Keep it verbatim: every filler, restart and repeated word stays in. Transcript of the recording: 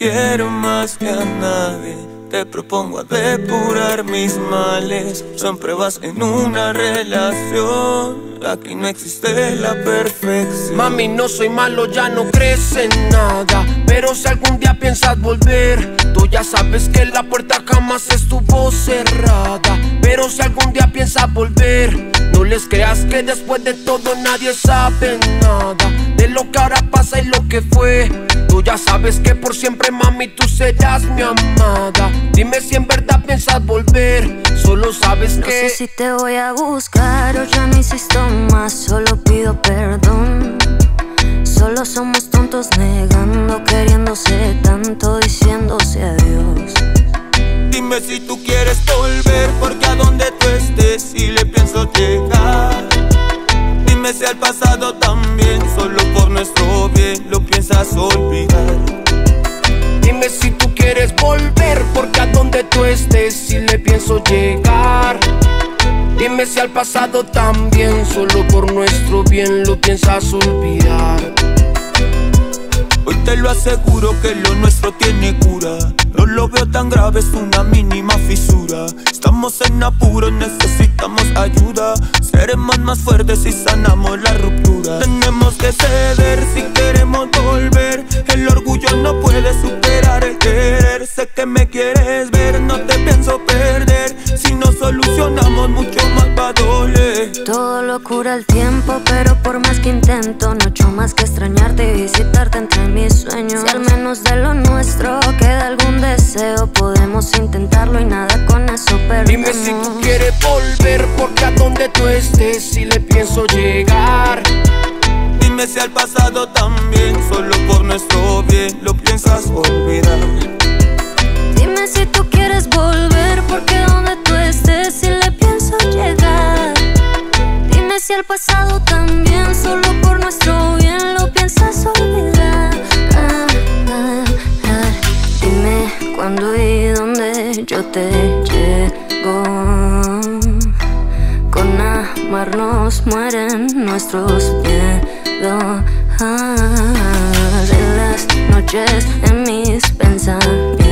quiero más que a nadie. Te propongo a depurar mis males. Son pruebas en una relación. Aquí no existe la perfección. Mami, no soy malo, ya no crees en nada. Pero si algún día piensas volver, tú ya sabes que la puerta jamás estuvo cerrada. Pero si algún día piensas volver, no les creas que después de todo nadie sabe nada de lo que ahora pasa y lo que fue. Tú ya sabes que por siempre, mami, tú serás mi amada. Dime si en verdad piensas volver. Solo sabes no que no sé si te voy a buscar o ya no insisto más. Solo pido perdón. Solo somos tontos negando, queriéndose tanto, diciéndose adiós. Dime si tú quieres volver, porque a donde tú estés si le pienso llegar. Dime si al pasado también, solo por nuestro bien, lo piensas olvidar. Dime si tú quieres volver, porque a donde tú estés si le pienso llegar. Dime si al pasado también, solo por nuestro bien, lo piensas olvidar. Hoy te lo aseguro que lo nuestro tiene cura. No lo veo tan grave, es una mínima fisura. Estamos en apuro, necesitamos ayuda. Seremos más fuertes si sanamos la ruptura. Tenemos que ceder si queremos volver. El orgullo no puede superar el querer. Sé que me quieres ver, no te pienso perder. Si no solucionamos, mucho más va a doler. Todo lo cura el tiempo, pero por más que intento, no echo más que extrañarte y visitarte entre mis sueños. Si al menos de lo nuestro queda algún deseo, podemos intentarlo y nada con eso perdemos. Dime si tú quieres volver, porque a donde tú estés si le pienso llegar. Dime si al pasado también, solo por nuestro bien, lo piensas olvidar. Dime si tú quieres volver, porque donde tú estés si le pienso llegar. Dime si al pasado también, solo por nuestro bien, lo piensas olvidar. Ah, ah, ah. Dime cuándo y dónde yo te llego. Con amarnos mueren nuestros miedos. Ah, de las noches en mis pensamientos